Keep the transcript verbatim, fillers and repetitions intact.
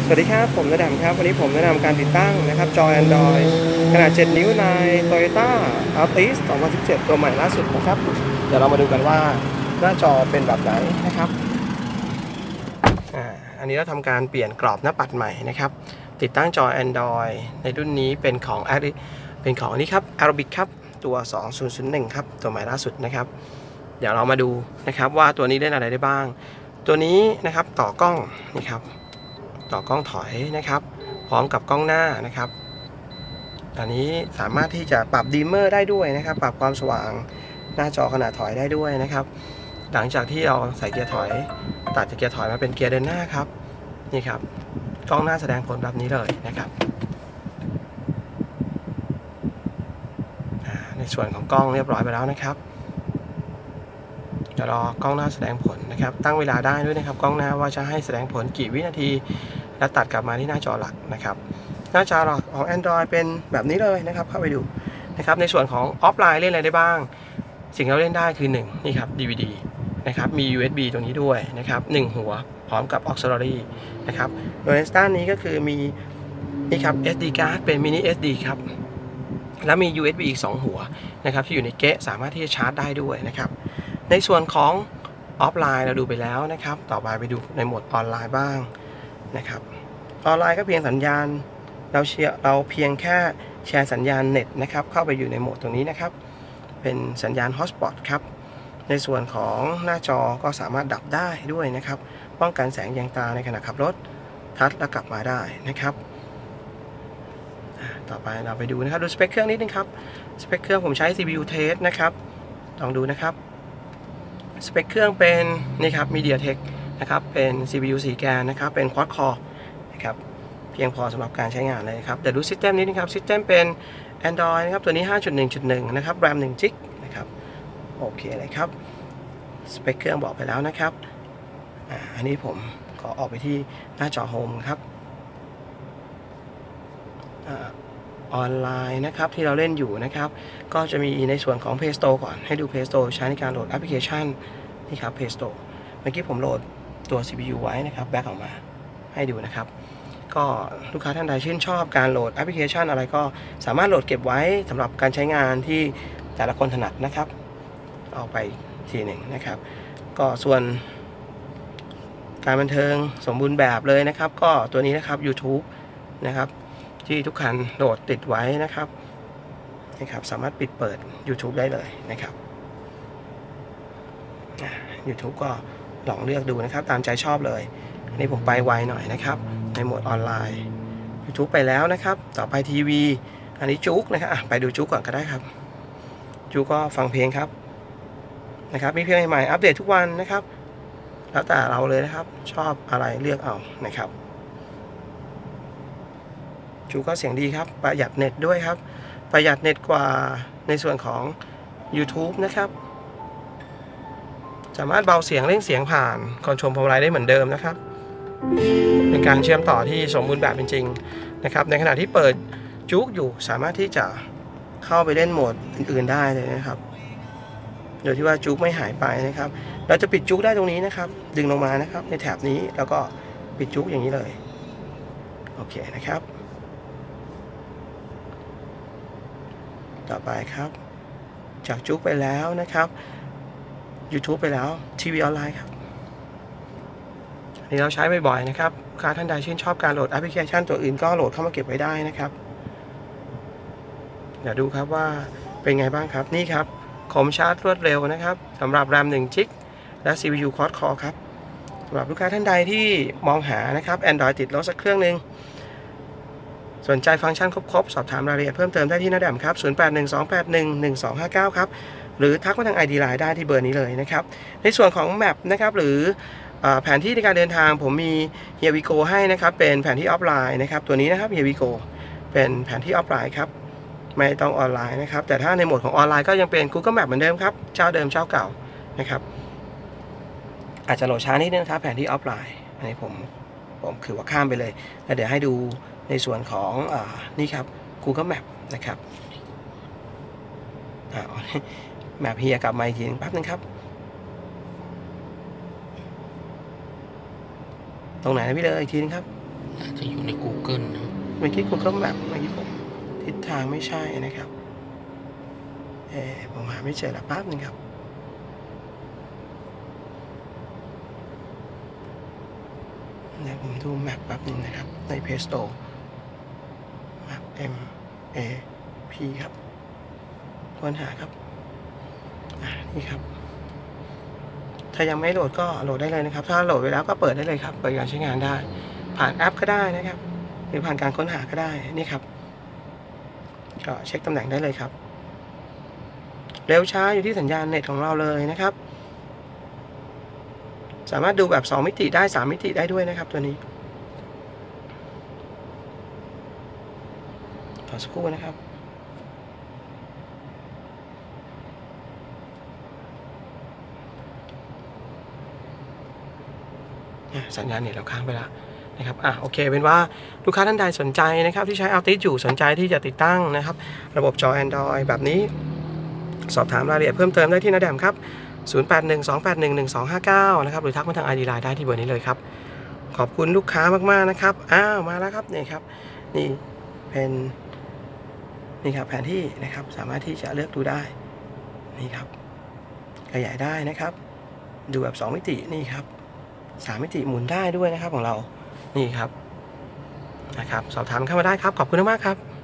สวัสดีครับผมณแดมครับวันนี้ผมแนะนำการติดตั้งนะครับจอ Android ขนาดเจ็ดนิ้วใน Toyota Altis สองพันสิบเจ็ดตัวใหม่ล่าสุดนะครับเดี๋ยวเรามาดูกันว่าหน้าจอเป็นแบบไหนนะครับอ่าอันนี้เราทำการเปลี่ยนกรอบหน้าปัดใหม่นะครับติดตั้งจอ Android ในรุ่นนี้เป็นของเป็นของอันนี้ครับ Arabic ครับตัวสองพันหนึ่งครับตัวใหม่ล่าสุดนะครับเดี๋ยวเรามาดูนะครับว่าตัวนี้เล่นอะไรได้บ้างตัวนี้นะครับต่อกล้องนี่ครับต่อกล้องถอยนะครับพร้อมกับกล้องหน้านะครับอันนี้สามารถที่จะปรับดีมเมอร์ได้ด้วยนะครับปรับความสว่างหน้าจอขนาดถอยได้ด้วยนะครับหลังจากที่เราใส่เกียร์ถอยตัดจากเกียร์ถอยมาเป็นเกียร์เดินหน้าครับนี่ครับกล้องหน้าแสดงผลแบบนี้เลยนะครับในส่วนของกล้องเรียบร้อยไปแล้วนะครับจะรอกล้องหน้าแสดงผลนะครับตั้งเวลาได้ด้วยนะครับกล้องหน้าว่าจะให้แสดงผลกี่วินาทีแล้วตัดกลับมาที่หน้าจอหลักนะครับหน้าจอหลักของ Android เป็นแบบนี้เลยนะครับเข้าไปดูนะครับในส่วนของออฟไลน์เล่นอะไรได้บ้างสิ่งที่เราเล่นได้คือหนึ่งนี่ครับ ดี วี ดี นะครับมี ยู เอส บี ตรงนี้ด้วยนะครับหนึ่งหัวพร้อมกับ Auxiliary นะครับโดยในด้านนี้ก็คือมีนี่ครับ เอส ดี card เป็น mini เอส ดี ครับแล้วมี ยู เอส บี อีกสองหัวนะครับที่อยู่ในเก๊ะสามารถที่จะชาร์จได้ด้วยนะครับในส่วนของออฟไลน์เราดูไปแล้วนะครับต่อไปไปดูในโหมดออนไลน์บ้างนะครับออนไลน์ก็เพียงสัญญาณเราเชียร์เราเพียงแค่แชร์สัญญาณเน็ตนะครับเข้าไปอยู่ในโหมดตรงนี้นะครับเป็นสัญญาณ Hotspot ครับในส่วนของหน้าจอก็สามารถดับได้ด้วยนะครับป้องกันแสงแยงตาในขณะขับรถทัชแล้วกลับมาได้นะครับต่อไปเราไปดูนะครับดูสเปคเครื่องนิดนึงครับสเปคเครื่องผมใช้ ซี พี ยู Test นะครับลองดูนะครับสเปคเครื่องเป็นนี่ครับ MediaTek นะครับเป็น ซี พี ยู สี่แกนนะครับเป็น Quad Core นะครับเพียงพอสำหรับการใช้งานเลยครับแต่ดูซิสเต็มนี้นะครับซิสเต็มเป็น Android นะครับตัวนี้ ห้าจุดหนึ่งจุดหนึ่ง นะครับ RAM หนึ่งจิกนะครับโอเคเลยครับสเปคเครื่องบอกไปแล้วนะครับอ่าอันนี้ผมขอออกไปที่หน้าจอโฮมครับอ่าออนไลน์นะครับที่เราเล่นอยู่นะครับก็จะมีในส่วนของ Play Store ก่อนให้ดู Play Store ใช้ในการโหลดแอปพลิเคชันนี่ครับ Play Store เมื่อกี้ผมโหลดตัว ซี พี ยู ไว้นะครับแบ็กออกมาให้ดูนะครับก็ลูกค้าท่านใดชื่นชอบการโหลดแอปพลิเคชันอะไรก็สามารถโหลดเก็บไว้สำหรับการใช้งานที่แต่ละคนถนัดนะครับเอาไปทีหนึ่งนะครับก็ส่วนการบันเทิงสมบูรณ์แบบเลยนะครับก็ตัวนี้นะครับ YouTube นะครับที่ทุกคันโหลดติดไว้นะครับนะครับสามารถปิดเปิด YouTube ได้เลยนะครับ YouTube ก็ลองเลือกดูนะครับตามใจชอบเลยอันนี้ผมไปไวหน่อยนะครับในโหมดออนไลน์ YouTube ไปแล้วนะครับต่อไปทีวีอันนี้จุกนะครับไปดูจุกก่อนก็ได้ครับจุกก็ฟังเพลงครับนะครับมีเพลงใหม่ๆอัปเดตทุกวันนะครับแล้วแต่เราเลยนะครับชอบอะไรเลือกเอานะครับจูก็เสียงดีครับประหยัดเน็ตด้วยครับประหยัดเน็ตกว่าในส่วนของ YouTube นะครับสามารถเบาเสียงเร่งเสียงผ่านคอนโทรลพวงมาลัยได้เหมือนเดิมนะครับเป็นการเชื่อมต่อที่สมบูรณ์แบบจริงๆนะครับในขณะที่เปิดจุกอยู่สามารถที่จะเข้าไปเล่นโหมดอื่นๆได้เลยนะครับโดยที่ว่าจุกไม่หายไปนะครับเราจะปิดจุกได้ตรงนี้นะครับดึงลงมานะครับในแถบนี้แล้วก็ปิดจุกอย่างนี้เลยโอเคนะครับต่อไปครับจากจุกไปแล้วนะครับ YouTube ไปแล้วทีวีออนไลน์ครับอันนี้เราใช้บ่อยๆนะครับลูกค้าท่านใดชื่นชอบการโหลดแอปพลิเคชันตัวอื่นก็โหลดเข้ามาเก็บไว้ได้นะครับเดี๋ยวดูครับว่าเป็นไงบ้างครับนี่ครับคมชาร์จรวดเร็วนะครับสำหรับ RAM หนึ่งจิกและ ซี พี ยู Quad Core ครับสำหรับลูกค้าท่านใดที่มองหานะครับ Android ติดรถสักเครื่องหนึ่งสนใจฟังก์ชันครบๆสอบถามรายละเอียดเพิ่มเติมได้ที่ณแดมครับศูนย์ แปด หนึ่ง สอง แปด หนึ่ง หนึ่ง สอง ห้า เก้าครับหรือทักมาทาง ไอ ดี ไลน์ ได้ที่เบอร์นี้เลยนะครับในส่วนของแมปนะครับหรือแผนที่ในการเดินทางผมมี Here We Go ให้นะครับเป็นแผนที่ออฟไลน์นะครับตัวนี้นะครับ Here We Go เป็นแผนที่ออฟไลน์ครับไม่ต้องออนไลน์นะครับแต่ถ้าในโหมดของออนไลน์ก็ยังเป็น Google Map เหมือนเดิมครับเจ้าเดิมเจ้าเก่านะครับอาจจะโหลดช้านิดนึงนะครับแผนที่ออฟไลน์อันนี้ผมผมคือว่าข้ามไปเลยแล้วเดี๋ยวให้ดูในส่วนของอ่านี่ครับ Google Map นะครับแมปเฮียกลับมาอีกทีนึงแป๊บนึงครับตรงไหนนะพี่เลยอีกทีนึงครับอาจจะอยู่ใน Google นะเมื่อกี้ Google Map เมื่อกี้ผมทิศทางไม่ใช่นะครับเออผมหาไม่เจอแล้วแป๊บนึงครับเดี๋ยวผมดูแมปแป๊บนึงนะครับใน Play Store Map M A P ครับค้นหาครับอ่านี่ครับถ้ายังไม่โหลดก็โหลดได้เลยนะครับถ้าโหลดไปแล้วก็เปิดได้เลยครับเปิดการใช้งานได้ผ่านแอปก็ได้นะครับหรือผ่านการค้นหาก็ได้นี่ครับก็เช็คตำแหน่งได้เลยครับเร็วช้าอยู่ที่สัญญาณเน็ตของเราเลยนะครับสามารถดูแบบสองมิติได้สามมิติได้ด้วยนะครับตัวนี้ขอสักครู่นะครับสัญญาณเน็ตเราค้างไปแล้วนะครับอ่ะโอเคเป็นว่าลูกค้าท่านใดสนใจนะครับที่ใช้ Altis อยู่สนใจที่จะติดตั้งนะครับระบบจอ Android แบบนี้สอบถามรายละเอียดเพิ่มเติมได้ที่นาแดมครับศูนย์ แปด หนึ่ง สอง แปด หนึ่ง หนึ่ง สอง ห้า เก้านะครับหรือทักมาทาง ไอ ดี ไลน์ ได้ที่เบอร์นี้เลยครับขอบคุณลูกค้ามากๆนะครับอ้าวมาแล้วครับนี่ครับนี่เป็นนี่ครับแผนที่นะครับสามารถที่จะเลือกดูได้นี่ครับขยายได้นะครับดูแบบสองมิตินี่ครับสามมิติหมุนได้ด้วยนะครับของเรานี่ครับนะครับสอบถามเข้ามาได้ครับขอบคุณมากครับ